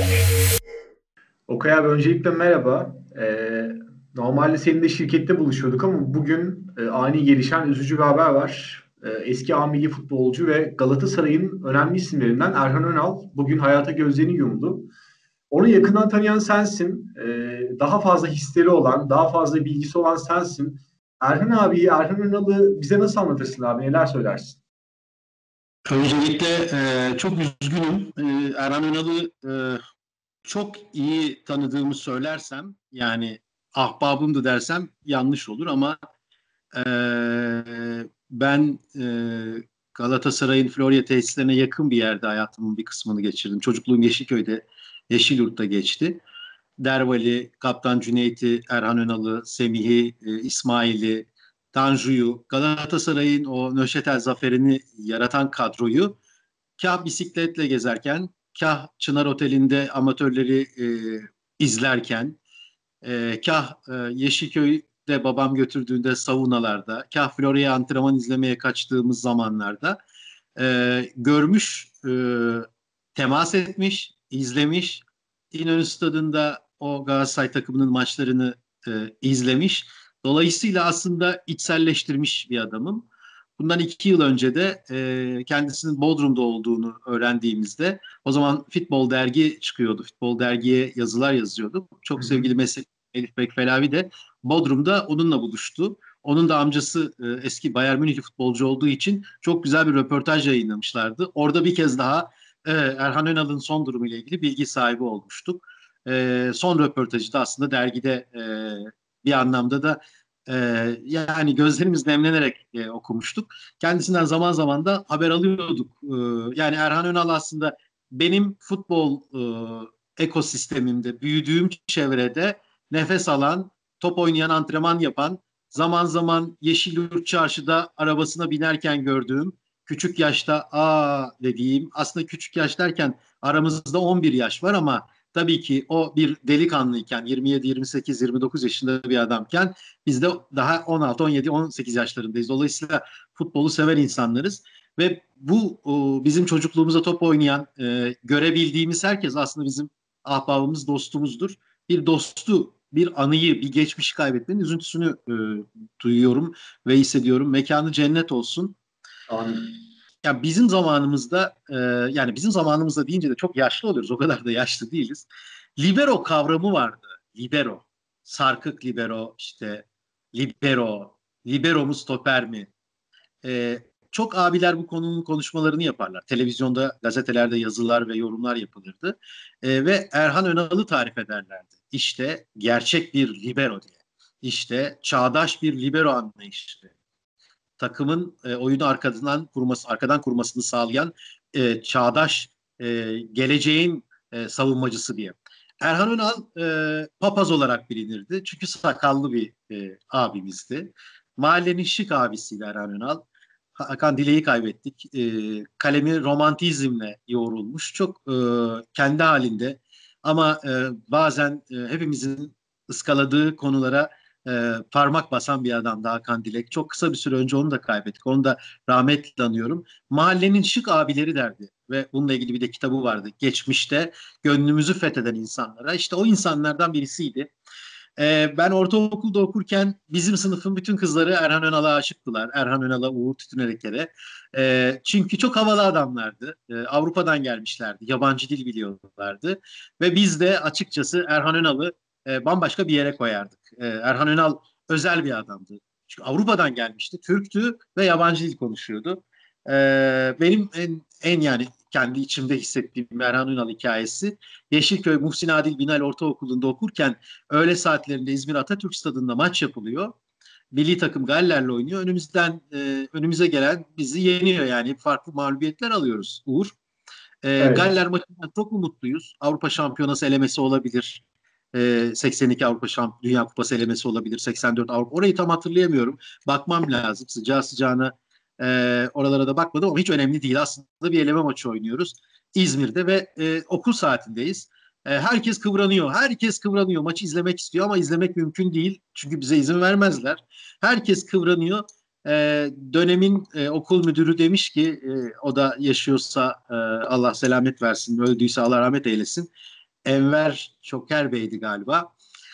Okay abi, öncelikle merhaba. Normalde seninle şirkette buluşuyorduk ama bugün ani gelişen üzücü bir haber var. Eski A milli futbolcu ve Galatasaray'ın önemli isimlerinden Erhan Önal bugün hayata gözlerini yumdu. Onu yakından tanıyan sensin. Daha fazla hisleri olan, daha fazla bilgisi olan sensin. Erhan abi, Erhan Önal'ı bize nasıl anlatırsın abi? Neler söylersin? Öncelikle çok üzgünüm. Erhan Önal'ı çok iyi tanıdığımı söylersem, yani ahbabımdı dersem yanlış olur ama e, ben Galatasaray'ın Florya tesislerine yakın bir yerde hayatımın bir kısmını geçirdim. Çocukluğum Yeşilköy'de, Yeşilyurt'ta geçti. Dervali, Kaptan Cüneyt'i, Erhan Önal'ı, Semih'i, İsmail'i, Tanju'yu, Galatasaray'ın o Nöşetel zaferini yaratan kadroyu kah bisikletle gezerken, kah Çınar Oteli'nde amatörleri izlerken, kah Yeşilköy'de babam götürdüğünde saunalarda, kah Florya'ya antrenman izlemeye kaçtığımız zamanlarda görmüş, temas etmiş, izlemiş. İnönü Stadı'nda o Galatasaray takımının maçlarını izlemiş. Dolayısıyla aslında içselleştirmiş bir adamım. Bundan 2 yıl önce de kendisinin Bodrum'da olduğunu öğrendiğimizde, o zaman Futbol Dergi çıkıyordu. Futbol Dergi'ye yazılar yazıyordu. Hı Çok hı. sevgili meslek Elif Bekfelavi de Bodrum'da onunla buluştu. Onun da amcası eski Bayern Münihli futbolcu olduğu için çok güzel bir röportaj yayınlamışlardı. Orada bir kez daha Erhan Önal'ın son durumu ile ilgili bilgi sahibi olmuştuk. Son röportajı da aslında dergide bir anlamda da e, yani gözlerimiz nemlenerek okumuştuk. Kendisinden zaman zaman da haber alıyorduk. Yani Erhan Önal aslında benim futbol ekosistemimde, büyüdüğüm çevrede nefes alan, top oynayan, antrenman yapan, zaman zaman Yeşilyurt Çarşı'da arabasına binerken gördüğüm, küçük yaşta dediğim, aslında küçük yaş derken aramızda 11 yaş var ama tabii ki o bir delikanlıyken, 27, 28, 29 yaşında bir adamken biz de daha 16, 17, 18 yaşlarındayız. Dolayısıyla futbolu sever insanlarız ve bu bizim çocukluğumuza top oynayan, görebildiğimiz herkes aslında bizim ahbabımız, dostumuzdur. Bir dostu, bir anıyı, bir geçmişi kaybetmenin üzüntüsünü duyuyorum ve hissediyorum. Mekanı cennet olsun. Amin. Ya bizim zamanımızda, yani bizim zamanımızda deyince de çok yaşlı oluyoruz. O kadar da yaşlı değiliz. Libero kavramı vardı. Libero. Sarkık libero, işte libero. Libero mu stoper mi? E, Çok abiler bu konunun konuşmalarını yaparlar. Televizyonda, gazetelerde yazılar ve yorumlar yapılırdı. Ve Erhan Önal'ı tarif ederlerdi. İşte gerçek bir libero diye. İşte çağdaş bir libero anlayışı, takımın oyunu arkadan kurmasını sağlayan çağdaş, geleceğin savunmacısı diye. Erhan Önal papaz olarak bilinirdi. Çünkü sakallı bir abimizdi. Mahallenin şık abisiydi Erhan Önal. Hakan Dile'yi kaybettik. Kalemi romantizmle yoğrulmuş. Çok kendi halinde ama bazen hepimizin ıskaladığı konulara parmak basan bir adamdı Hakan Dilek. Çok kısa bir süre önce onu da kaybettik. Onu da rahmetle anıyorum. Mahallenin şık abileri derdi ve bununla ilgili bir de kitabı vardı. Geçmişte gönlümüzü fetheden insanlara. İşte o insanlardan birisiydi. Ben ortaokulda okurken bizim sınıfın bütün kızları Erhan Önal'a aşıktılar. Erhan Önal'a, Uğur Tütünerek'lere. Çünkü çok havalı adamlardı. Avrupa'dan gelmişlerdi. Yabancı dil biliyorlardı. Ve biz de açıkçası Erhan Önal'ı bambaşka bir yere koyardık. Erhan Önal özel bir adamdı. Çünkü Avrupa'dan gelmişti. Türktü ve yabancı dil konuşuyordu. Benim en yani kendi içimde hissettiğim Erhan Ünal hikayesi, Yeşilköy Muhsin Adil Binal Ortaokulu'nda okurken öğle saatlerinde İzmir Atatürk Stadı'nda maç yapılıyor. Milli takım Galler'le oynuyor. Önümüze gelen bizi yeniyor, yani farklı mağlubiyetler alıyoruz Uğur. Evet. Galler maçından çok mu mutluyuz? Avrupa Şampiyonası elemesi olabilir. 82 Dünya Kupası elemesi olabilir. 84 Avrupa. Orayı tam hatırlayamıyorum. Bakmam lazım. Sıcağı sıcağına oralara da bakmadım ama hiç önemli değil. Aslında bir eleme maçı oynuyoruz İzmir'de ve okul saatindeyiz. Herkes kıvranıyor. Herkes kıvranıyor. Maçı izlemek istiyor ama izlemek mümkün değil. Çünkü bize izin vermezler. Herkes kıvranıyor. Dönemin okul müdürü demiş ki, o da yaşıyorsa Allah selamet versin, öldüyse Allah rahmet eylesin. Enver Çoker Bey'di galiba.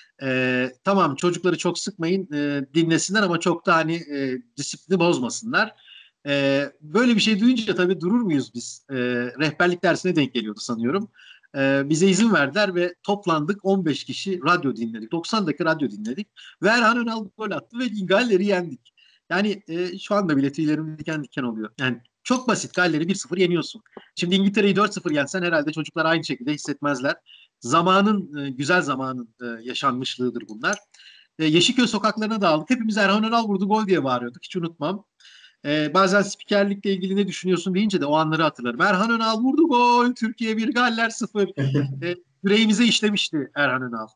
Tamam, çocukları çok sıkmayın, dinlesinler ama çok da hani disiplini bozmasınlar. Böyle bir şey duyunca tabii durur muyuz biz? Rehberlik dersine denk geliyordu sanıyorum. Bize izin verdiler ve toplandık, 15 kişi radyo dinledik. 90 dakika radyo dinledik. Ve Erhan Önal gol attı ve Galler'i yendik. Yani şu anda bile tüylerim diken diken oluyor. Yani çok basit, Galler'i 1-0 yeniyorsun. Şimdi İngiltere'yi 4-0 yensen herhalde çocuklar aynı şekilde hissetmezler. Zamanın, güzel zamanın yaşanmışlığıdır bunlar. Yeşilköy sokaklarına dağıldık. Hepimiz Erhan Önal vurdu gol diye bağırıyorduk. Hiç unutmam. Bazen spikerlikle ilgili ne düşünüyorsun deyince de o anları hatırlarım. Erhan Önal vurdu gol, Türkiye 1, Galler 0. Yüreğimize işlemişti Erhan Önal.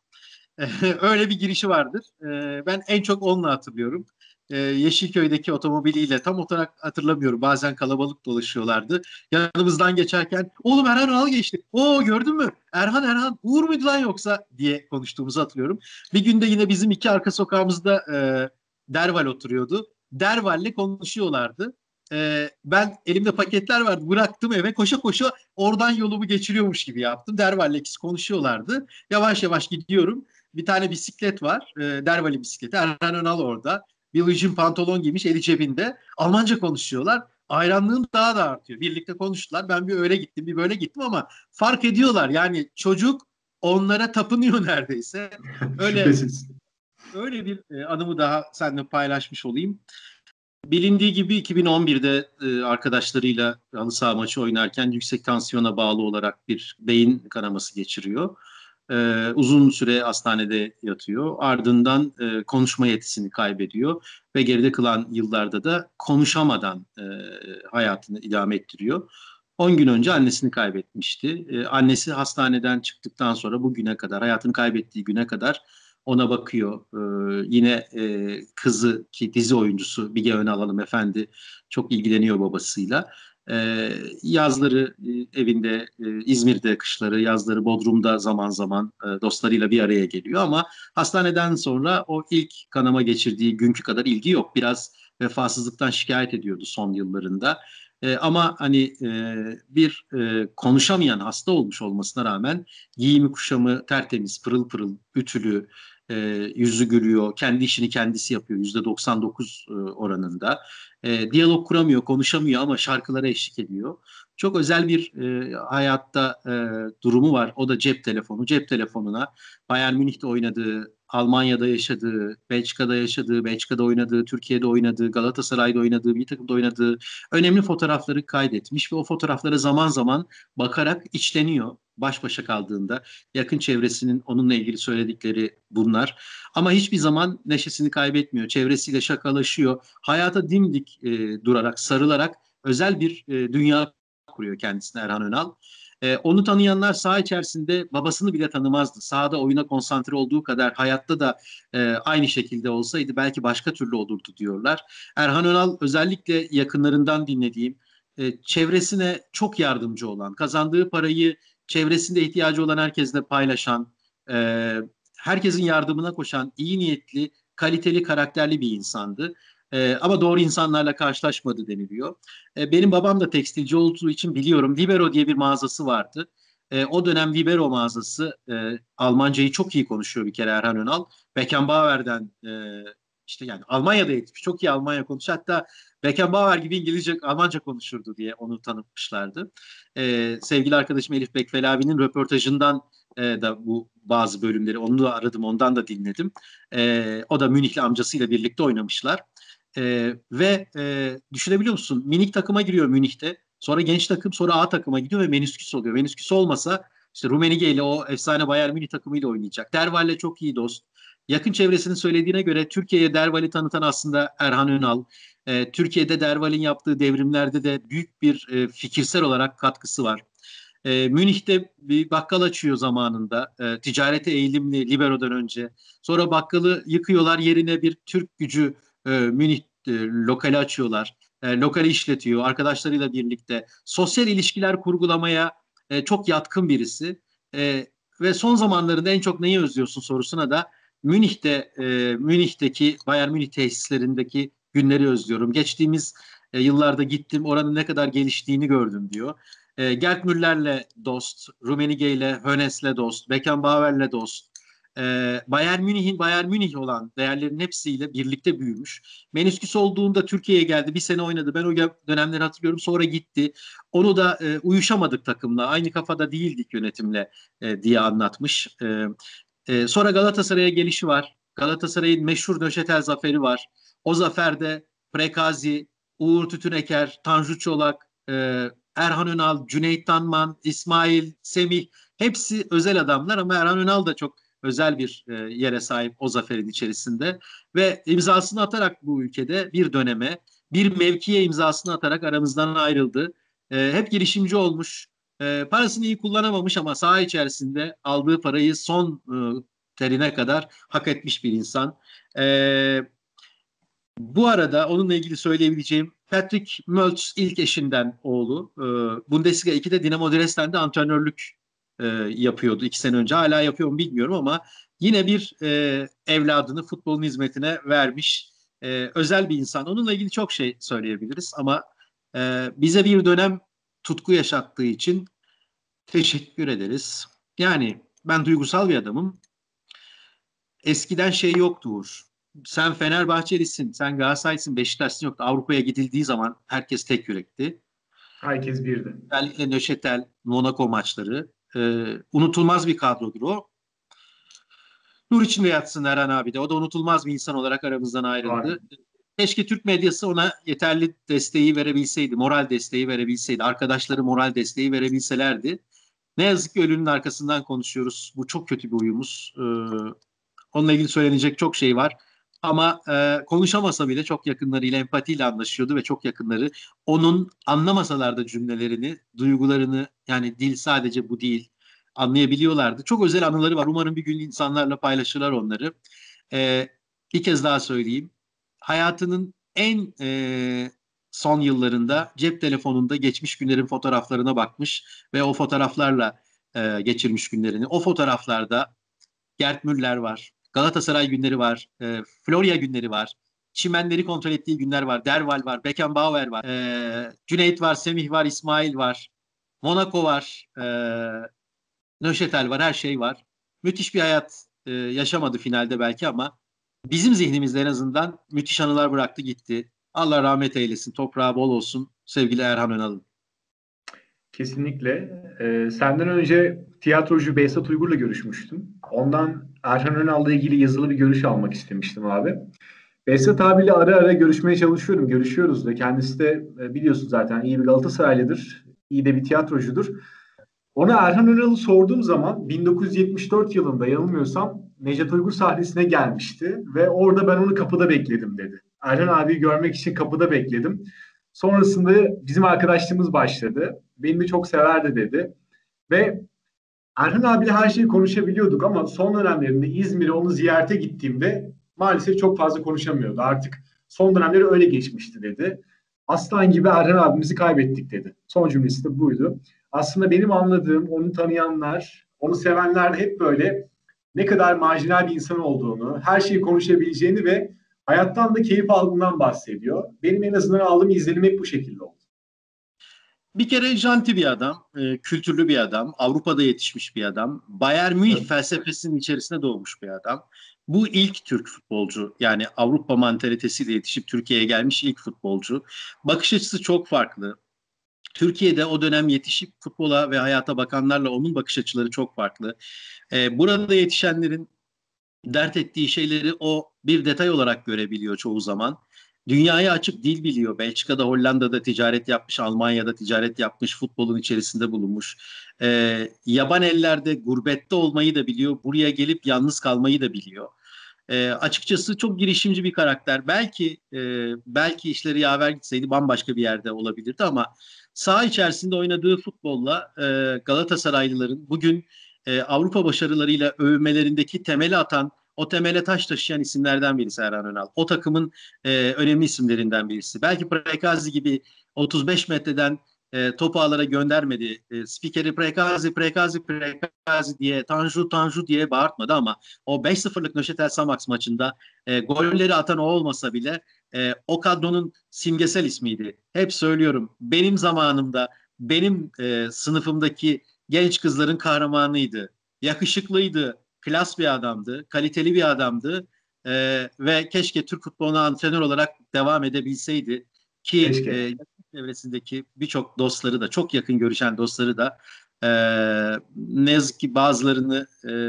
Öyle bir girişi vardır. Ben en çok onunla hatırlıyorum. Yeşilköy'deki otomobiliyle tam olarak hatırlamıyorum. Bazen kalabalık dolaşıyorlardı. Yanımızdan geçerken oğlum Erhan Önal geçti. Oo, gördün mü? Erhan Uğur muydu lan yoksa diye konuştuğumuzu hatırlıyorum. Bir günde yine bizim iki arka sokağımızda Derval oturuyordu. Derval'le konuşuyorlardı. Ben elimde paketler vardı. Bıraktım eve, koşa koşa oradan yolumu geçiriyormuş gibi yaptım. Derval'le ikisi konuşuyorlardı. Yavaş yavaş gidiyorum. Bir tane bisiklet var. Dervali bisikleti. Erhan Önal orada. Billie Jean pantolon giymiş, eli cebinde. Almanca konuşuyorlar. Hayranlığım daha da artıyor. Birlikte konuştular. Ben bir öyle gittim, bir böyle gittim ama fark ediyorlar. Yani çocuk onlara tapınıyor neredeyse. Öyle Şüphesiz. öyle bir anımı daha seninle paylaşmış olayım. Bilindiği gibi 2011'de arkadaşlarıyla halı saha maçı oynarken yüksek tansiyona bağlı olarak bir beyin kanaması geçiriyor. Uzun süre hastanede yatıyor. Ardından konuşma yetisini kaybediyor ve geride kalan yıllarda da konuşamadan hayatını idame ettiriyor. 10 gün önce annesini kaybetmişti. Annesi hastaneden çıktıktan sonra bugüne kadar, hayatını kaybettiği güne kadar ona bakıyor. Yine kızı ki dizi oyuncusu Bige Önal hanımefendi çok ilgileniyor babasıyla. Yazları evinde, İzmir'de kışları, yazları Bodrum'da zaman zaman dostlarıyla bir araya geliyor ama hastaneden sonra o ilk kanama geçirdiği günkü kadar ilgi yok. Biraz vefasızlıktan şikayet ediyordu son yıllarında. Ama hani bir konuşamayan hasta olmuş olmasına rağmen giyimi kuşamı tertemiz, pırıl pırıl, ütülü, e, yüzü gülüyor, kendi işini kendisi yapıyor %99 oranında. Diyalog kuramıyor, konuşamıyor ama şarkılara eşlik ediyor. Çok özel bir hayatta durumu var. O da cep telefonu. Cep telefonuna Bayern Münih'te oynadığı, Almanya'da yaşadığı, Belçika'da yaşadığı, Belçika'da oynadığı, Türkiye'de oynadığı, Galatasaray'da oynadığı, bir takımda oynadığı önemli fotoğrafları kaydetmiş ve o fotoğraflara zaman zaman bakarak içleniyor baş başa kaldığında. Yakın çevresinin onunla ilgili söyledikleri bunlar. Ama hiçbir zaman neşesini kaybetmiyor. Çevresiyle şakalaşıyor. Hayata dimdik durarak, sarılarak özel bir dünya kuruyor kendisine Erhan Önal. Onu tanıyanlar saha içerisinde babasını bile tanımazdı. Sahada oyuna konsantre olduğu kadar hayatta da aynı şekilde olsaydı belki başka türlü olurdu diyorlar. Erhan Önal özellikle yakınlarından dinlediğim, çevresine çok yardımcı olan, kazandığı parayı çevresinde ihtiyacı olan herkesle paylaşan, e, herkesin yardımına koşan, iyi niyetli, kaliteli, karakterli bir insandı. Ama doğru insanlarla karşılaşmadı deniliyor. Benim babam da tekstilci olduğu için biliyorum. Libero diye bir mağazası vardı. O dönem Libero mağazası Almancayı çok iyi konuşuyor bir kere Erhan Önal. Beckenbauer'den işte yani Almanya'da yetişmiş. Çok iyi Almanya konuşuyor. Hatta Beckenbauer gibi İngilizce, Almanca konuşurdu diye onu tanıtmışlardı. Sevgili arkadaşım Elif Bekvelavi'nin röportajından da bu bazı bölümleri onu da aradım, ondan da dinledim. O da Münihli amcasıyla birlikte oynamışlar. Ve düşünebiliyor musun? Minik takıma giriyor Münih'te. Sonra genç takım, sonra A takıma gidiyor ve menisküs oluyor. Menisküs olmasa işte Rummenigge ile o efsane Bayern Münih takımıyla oynayacak. Derval'le çok iyi dost. Yakın çevresinin söylediğine göre Türkiye'ye Derval'i tanıtan aslında Erhan Önal. Türkiye'de Derval'in yaptığı devrimlerde de büyük bir fikirsel olarak katkısı var. Münih'te bir bakkal açıyor zamanında. Ticarete eğilimli Libero'dan önce. Sonra bakkalı yıkıyorlar, yerine bir Türk gücü Münih lokali açıyorlar. Lokali işletiyor arkadaşlarıyla birlikte. Sosyal ilişkiler kurgulamaya çok yatkın birisi. Ve son zamanlarında en çok neyi özlüyorsun sorusuna da Münih'teki Bayern Münih tesislerindeki günleri özlüyorum. Geçtiğimiz yıllarda gittim, oranın ne kadar geliştiğini gördüm diyor. Gerd Müller'le dost, Rummenigge'yle, Hönes'le dost, Beckenbauer'le dost. Bayern Münih'in Bayern Münih olan değerlerin hepsiyle birlikte büyümüş. Menisküs olduğunda Türkiye'ye geldi. Bir sene oynadı. Ben o dönemleri hatırlıyorum. Sonra gitti. Onu da uyuşamadık takımla. Aynı kafada değildik yönetimle diye anlatmış. Sonra Galatasaray'a gelişi var. Galatasaray'ın meşhur Nöşetel zaferi var. O zaferde Prekazi, Uğur Tütüneker, Tanju Çolak, Erhan Önal, Cüneyt Tanman, İsmail, Semih hepsi özel adamlar ama Erhan Önal da çok özel bir yere sahip o zaferin içerisinde ve imzasını atarak bu ülkede bir döneme, bir mevkiye imzasını atarak aramızdan ayrıldı. Hep girişimci olmuş, parasını iyi kullanamamış ama saha içerisinde aldığı parayı son terine kadar hak etmiş bir insan. Bu arada onunla ilgili söyleyebileceğim Patrick Mölz ilk eşinden oğlu. Bundesliga 2'de Dinamo Dresden'de antrenörlük yapıyordu 2 sene önce. Hala yapıyor mu bilmiyorum ama yine bir evladını futbolun hizmetine vermiş özel bir insan. Onunla ilgili çok şey söyleyebiliriz ama bize bir dönem tutku yaşattığı için teşekkür ederiz. Yani ben duygusal bir adamım. Eskiden şey yoktu Uğur. Sen Fenerbahçelisin, sen Galatasaraylısın, Beşiktaşlısın yoktu. Avrupa'ya gidildiği zaman herkes tek yürekti. Herkes birdi. Özellikle Nöşetel, Monaco maçları. Unutulmaz bir kadrodur o. Nur içinde yatsın Erhan abi de. O da unutulmaz bir insan olarak aramızdan Var. ayrıldı. Keşke Türk medyası ona yeterli desteği verebilseydi, moral desteği verebilseydi, arkadaşları moral desteği verebilselerdi. Ne yazık ki ölünün arkasından konuşuyoruz. Bu çok kötü bir uyumuz. Onunla ilgili söylenecek çok şey var. Ama konuşamasa bile çok yakınlarıyla empatiyle anlaşıyordu ve çok yakınları onun anlamasalar da cümlelerini, duygularını yani dil sadece bu değil anlayabiliyorlardı. Çok özel anıları var. Umarım bir gün insanlarla paylaşırlar onları. Bir kez daha söyleyeyim. Hayatının en son yıllarında cep telefonunda geçmiş günlerin fotoğraflarına bakmış ve o fotoğraflarla geçirmiş günlerini. O fotoğraflarda Gerd Müller var. Galatasaray günleri var. Florya günleri var. Çimenleri kontrol ettiği günler var. Derval var. Beckenbauer var. Cüneyt var. Semih var. İsmail var. Monaco var. Nöşetel var. Her şey var. Müthiş bir hayat yaşamadı finalde belki ama bizim zihnimizde en azından müthiş anılar bıraktı gitti. Allah rahmet eylesin. Toprağı bol olsun. Sevgili Erhan Önal'ın. Kesinlikle. Senden önce tiyatrocu Behzat Uygur'la görüşmüştüm. Ondan Erhan Önal'la ilgili yazılı bir görüş almak istemiştim abi. Behzat abiyle ara ara görüşmeye çalışıyorum. Görüşüyoruz da. Kendisi de biliyorsun zaten iyi bir Galatasaraylıdır. İyi de bir tiyatrocudur. Ona Erhan Önal'ı sorduğum zaman 1974 yılında yanılmıyorsam Nejat Uygur sahnesine gelmişti. Ve orada ben onu kapıda bekledim dedi. Erhan abiyi görmek için kapıda bekledim. Sonrasında bizim arkadaşlığımız başladı. Beni de çok severdi dedi. Ve Erhan abiyle her şeyi konuşabiliyorduk ama son dönemlerinde İzmir'e onu ziyarete gittiğimde maalesef çok fazla konuşamıyordu. Artık son dönemleri öyle geçmişti dedi. Aslan gibi Erhan abimizi kaybettik dedi. Son cümlesi de buydu. Aslında benim anladığım, onu tanıyanlar, onu sevenler de hep böyle ne kadar marjinal bir insan olduğunu, her şeyi konuşabileceğini ve hayattan da keyif aldığından bahsediyor. Benim en azından aldığım izlenim hep bu şekilde oldu. Bir kere janti bir adam, kültürlü bir adam, Avrupa'da yetişmiş bir adam, Bayern Münih Evet. felsefesinin içerisine doğmuş bir adam. Bu ilk Türk futbolcu, yani Avrupa mantalitesiyle yetişip Türkiye'ye gelmiş ilk futbolcu. Bakış açısı çok farklı. Türkiye'de o dönem yetişip futbola ve hayata bakanlarla onun bakış açıları çok farklı. Burada yetişenlerin dert ettiği şeyleri o bir detay olarak görebiliyor çoğu zaman. Dünyaya açık dil biliyor. Belçika'da, Hollanda'da ticaret yapmış, Almanya'da ticaret yapmış, futbolun içerisinde bulunmuş. Yaban ellerde, gurbette olmayı da biliyor. Buraya gelip yalnız kalmayı da biliyor. Açıkçası çok girişimci bir karakter. Belki işleri yaver gitseydi bambaşka bir yerde olabilirdi ama saha içerisinde oynadığı futbolla Galatasaraylıların bugün Avrupa başarılarıyla övmelerindeki temeli atan, o temele taş taşıyan isimlerden birisi Erhan Önal. O takımın önemli isimlerinden birisi. Belki Prekazi gibi 35 metreden topu ağlara göndermedi. Spikeri Prekazi diye, Tanju diye bağırtmadı ama o 5-0'lık Nöşetel Samax maçında golleri atan o olmasa bile o kadronun simgesel ismiydi. Hep söylüyorum, benim zamanımda benim sınıfımdaki genç kızların kahramanıydı. Yakışıklıydı, klas bir adamdı, kaliteli bir adamdı ve keşke Türk futboluna antrenör olarak devam edebilseydi ki Keşke. çevresindeki birçok dostları da, çok yakın görüşen dostları da e, ne yazık ki bazılarını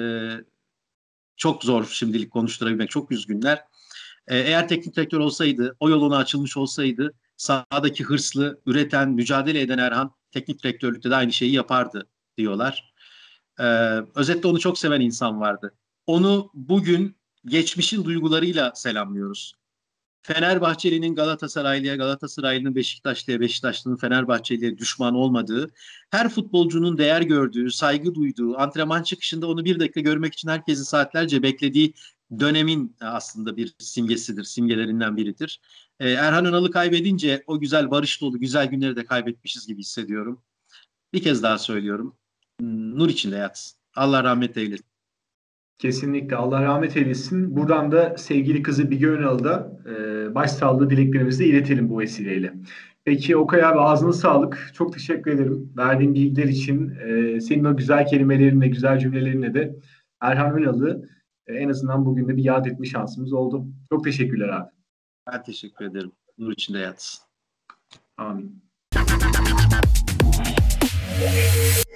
çok zor şimdilik konuşturabilmek, çok üzgünler. Eğer teknik direktör olsaydı, o yoluna açılmış olsaydı sahadaki hırslı, üreten, mücadele eden Erhan teknik direktörlükte de aynı şeyi yapardı diyorlar. Özetle onu çok seven insan vardı. Onu bugün geçmişin duygularıyla selamlıyoruz. Fenerbahçeli'nin Galatasaraylı'ya, Galatasaraylı'nın Beşiktaşlı'ya, Beşiktaşlı'nın Fenerbahçeli'ye düşman olmadığı, her futbolcunun değer gördüğü, saygı duyduğu, antrenman çıkışında onu bir dakika görmek için herkesin saatlerce beklediği dönemin aslında bir simgesidir, simgelerinden biridir. Erhan Önal'ı kaybedince o güzel barış dolu, güzel günleri de kaybetmişiz gibi hissediyorum. Bir kez daha söylüyorum. Nur içinde yatsın. Allah rahmet eylesin. Kesinlikle Allah rahmet eylesin. Buradan da sevgili kızı Bige Önal'a da başsağlığı dileklerimizi de iletelim bu vesileyle. Peki Okay abi ağzına sağlık. Çok teşekkür ederim. Verdiğin bilgiler için senin o güzel kelimelerinle, güzel cümlelerinle de Erhan Önal'ı en azından bugün de bir yad etme şansımız oldu. Çok teşekkürler abi. Ben teşekkür ederim. Nur içinde yatsın. Amin.